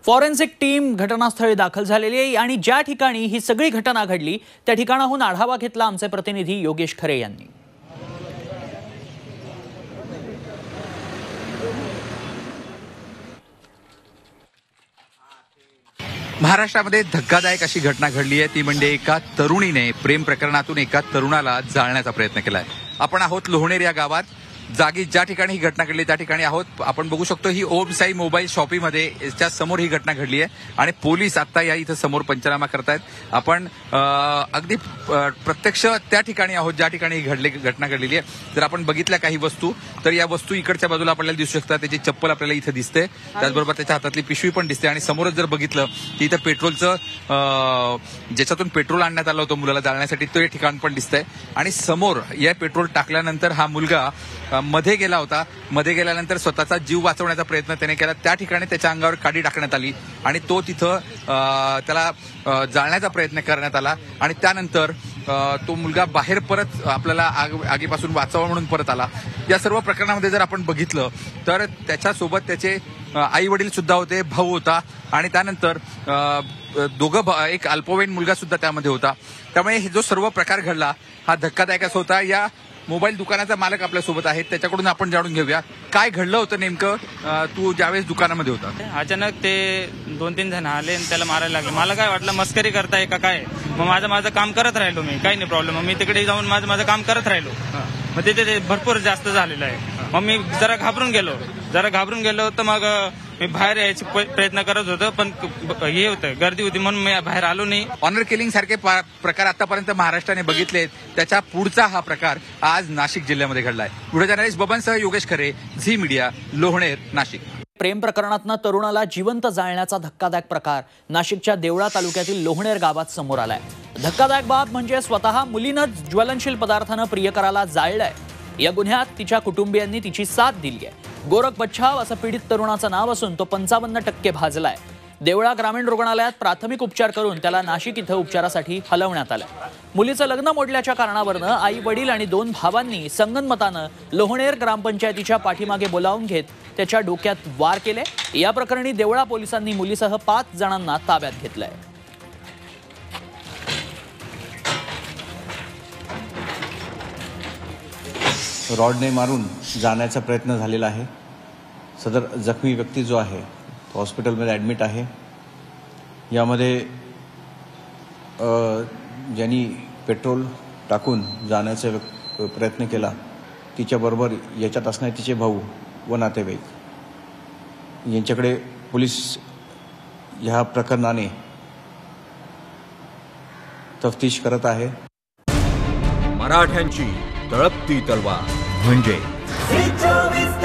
Forensic team घटनास्थळी दाखल झालेली आहे आणि ज्या ठिकाणी ही सगळी घटना घडली त्या ठिकाणाहून आढावा घेतला आमचे प्रतिनिधी योगेश खरे यांनी। महाराष्ट्रामध्ये धक्कादायक अशी घटना घडली आहे ती म्हणजे एका तरुणीने प्रेम प्रकरणातून एका तरुणाला जाळण्याचा प्रयत्न केलाय। आपण आहोत लोहनेर या गावात, जागी ज्या ठिकाणी ही घटना घडली त्या ठिकाणी आहोत। आपण बघू शकतो ही ओम साई मोबाईल शॉपीमध्ये याच्या समोर ही घटना घडली आहे आणि पोलीस आता या इथं समोर पंचनामा करतायत। आपण अगदी प्रत्यक्ष त्या ठिकाणी आहोत ज्या ठिकाणी ही घटना घडलेली आहे। जर आपण बघितल्या काही वस्तू तर या वस्तू इकडच्या बाजूला आपल्याला दिसू शकतात। त्याची चप्पल आपल्याला इथं दिसते, त्याचबरोबर त्याच्या हातातली पिशवी पण दिसते आणि समोरच जर बघितलं की इथं पेट्रोलचं ज्याच्यातून पेट्रोल आणण्यात आलं होतं मुलाला जाळण्यासाठी ते ठिकाण पण दिसतंय आणि समोर या पेट्रोल टाकल्यानंतर हा मुलगा मध्ये गेला होता। मध्ये गेल्यानंतर स्वतःचा जीव वाचवण्याचा प्रयत्न त्याने केला। त्या ठिकाणी त्याच्या अंगावर काडी टाकण्यात आली आणि तो तिथं त्याला जाळण्याचा प्रयत्न करण्यात आला आणि त्यानंतर तो मुलगा बाहेर परत आपल्याला आगीपासून वाचावा म्हणून परत आला। या सर्व प्रकरणामध्ये जर आपण बघितलं तर त्याच्यासोबत त्याचे आई वडील सुद्धा होते, भाऊ होता आणि त्यानंतर दोघं एक अल्पवयीन मुलगा सुद्धा त्यामध्ये होता। त्यामुळे हे जो सर्व प्रकार घडला हा धक्कादायक होता। या मोबाईल दुकानाचा मालक आपल्यासोबत आहेत, त्याच्याकडून आपण जाणून घेऊया काय घडलं होतं नेमकं। तू ज्यावेळेस दुकानामध्ये होता अचानक ते 2-3 जण आले आणि त्याला मारायला लागले। मला काय वाटलं मस्करी करताय का काय, मग माझं काम करत राहिलो मी, काही नाही प्रॉब्लेम। मी तिकडे जाऊन माझं काम करत राहिलो। मग तिथे भरपूर जास्त झालेलं आहे। मग मी जरा घाबरून गेलो तर मग मी बाहेर यायचे प्रयत्न करत होतो पण हे होतं गर्दी होती म्हणून मी बाहेर आलो नाही। ऑनर किलिंग सारखे प्रकार आतापर्यंत महाराष्ट्राने बघितलेत, त्याच्या पुढचा हा प्रकार आज नाशिक जिल्ह्यामध्ये घडलाय। व्हिडिओ जर्नलिस्ट बबनसह योगेश खरे, झी मीडिया, लोहनेर, नाशिक। प्रेम प्रकरणातनं तरुणाला जिवंत जाळण्याचा धक्कादायक प्रकार नाशिकच्या देवळा तालुक्यातील लोहनेर गावात समोर आलाय। धक्कादायक बाब म्हणजे स्वतः मुलीनं ज्वलनशील पदार्थानं प्रियकराला जाळलंय। या गुन्ह्यात तिच्या कुटुंबियांनी तिची साथ दिली आहे। गोरख बच्छाव असं पीडित तरुणाचं नाव असून तो 55% भाजलाय। देवळा ग्रामीण रुग्णालयात प्राथमिक उपचार करून त्याला नाशिक इथं उपचारासाठी हलवण्यात आलं। मुलीचं लग्न मोडल्याच्या कारणावरनं आई वडील आणि 2 भावांनी संगनमतानं लोहनेर ग्रामपंचायतीच्या पाठीमागे बोलावून घेत त्याच्या डोक्यात वार केले। या प्रकरणी देवळा पोलिसांनी मुलीसह 5 जणांना ताब्यात घेतलंय। रॉडने मारून जाण्याचा प्रयत्न झालेला आहे। सदर जखमी व्यक्ती जो आहे तो हॉस्पिटलमध्ये ॲडमिट आहे। यामध्ये ज्यांनी पेट्रोल टाकून जाण्याचा प्रयत्न केला तिच्याबरोबर याच्यात असणारे तिचे भाऊ व नातेवाईक यांच्याकडे पोलीस ह्या प्रकरणाने तफ्तीश करत आहे। मराठ्यांची तळपती तलवार म्हणजे